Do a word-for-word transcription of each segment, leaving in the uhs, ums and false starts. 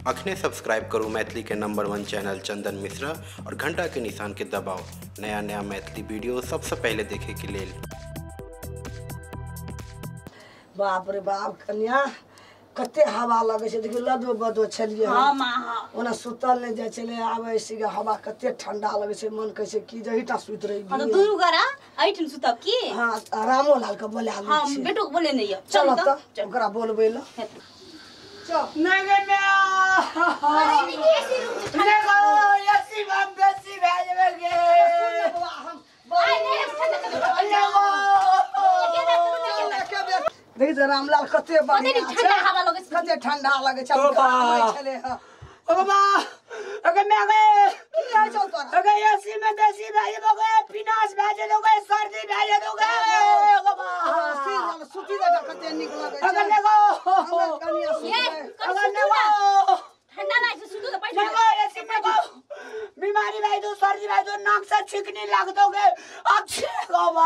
अखने सब्सक्राइब करू मैथिली के number one channel Chandan Mishra और घंटा के निशान के दबाओ नया नया मैथिली वीडियो सबसे पहले देखे के लिए। बाप रे बाप कन्या कते हवा लगे छै देखियो लदो बदो छलिए हां मां ओना सुतल नै जाय छले आबै सिगा हवा कते ठंडा लगे छै मन कहै छै की जहिटा सुत रही हां तो दुनु गरा ऐठन सुतब की हां रामो लाल के बोले हां हां बेटो के बोले नै य चल त ओकरा बोलबै ल चल नै गे मैं अरे नी कैसी रूम नै गो यसी हम बेसी भए जेबे गे हम बोले नै गो देख रामलाल कते बढ़िया ठंडा हवा लगे छै कते ठंडा लगे छै आबै छले ह ओ बाबा अगे मैं गे की आ छौ तोरा अगे एसी में देसी भाई बगे पिनास भाजे लोगे सर्दी भाजे लोगे बाबा सीजन सुती दे कते निक लगे छै अगे नेगो कनिया सुते अगे नेगो ठंडा लागे छै सुतू त पैसा नेगो एसी में गो बीमारी भाई दो सर्दी भाई दो नाक से छिकनी लग दोगे अच्छे बाबा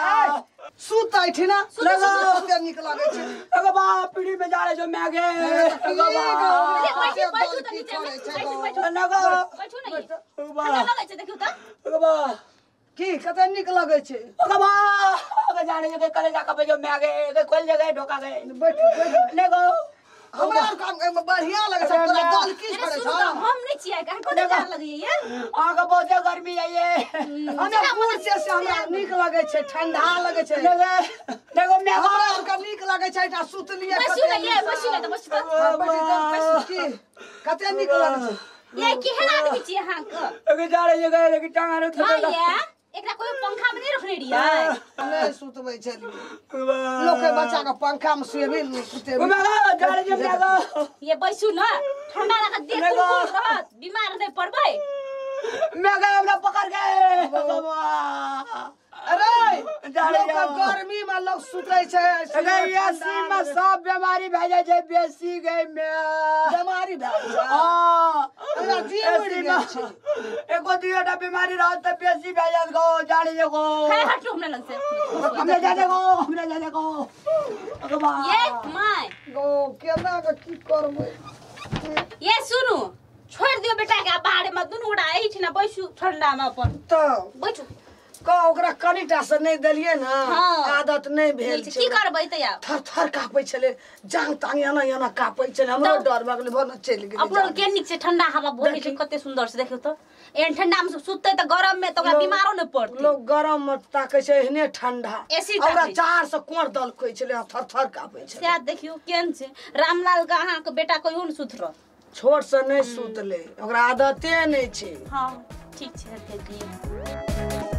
सुत आइठी ना लगा कते निक लागे छै अगे बा पीढ़ी में जाले जो मैं गे अगे बा पैसे पैसू त नीचे पैसू नगा पैसू नहीं ठंडा लगे छै देखियो त अगे बा की कते निक लागे छै अगे बा अगे जाने के कलेजा कबे जो मैं गे खोल जगह ढोका गए बैठ बैठ नेगो हमरा काम बढ़िया लगे छै तोरा दल की करे छ हम नै छियै का कोते जान लगे ये आगे बहुत गर्मी है ये हमरा मूड से से हमरा निक लगे छै ठंडा लगे छै देखो मैं हमरा का निक लगे छै ता सुत लिए पैसू नहीं ये पैसू नहीं तो पैसू की कते निक लगे छै ये केहन आदमी छियै अहाँ के अगे जाड़े जगह लेके टांगा रे हां ये एकरा कोई पंखा में नहीं रखने रियै नै सुतबै छलिए लोग के बच्चा के पंखा में सुएबे नै सुते मगा जाड़े जे मगा ये बैसू न ठंडा लगा देख कुल रहत बीमार नै पड़बै मगा हमरा पकड़ के बाबा अरे जाड़े के गर्मी में लोग सुतै छै अगे एसी में सब बीमारी भए जाय छै बेसी गई में बीमारी भए छै हां हमरा जीव उड़ गेल छै एको दुईटा बीमारी रहत त बेसी भए जात गो जाड़े जगो है हटू हमरा लग से हमरे जा देखो हमरे जा देखो अगे बा ये माय गो केना के की करबै ये सुनु छोड़ दियो बेटा के बाहर में दुनु उड़ा एही छिना बैसू ठंडा में अपन त बैठू का ओकरा कनिटा से नहीं देलिए ना आदत नहीं भेल छै की करबै त या थर थर कापै छले जांग तांग एना एना कापै छले हमरो डर भगले भन चल गेल अपनो के निक से ठंडा हवा बहै छै कते सुंदर से देखियो त एन ठंडा में सुतते त गरम में त ओकरा बीमारो न पड़तै लोग गरम में ताकै छै एहने ठंडा एसी ओकरा चार से कोर दल खोइ छले थर थर कापै छले से देखियो केन छै रामलाल का अहाँ के बेटा कहियो न सुतरो छोट से नहीं सुतले ओकरा आदते नहीं छै हां ठीक छै देखिए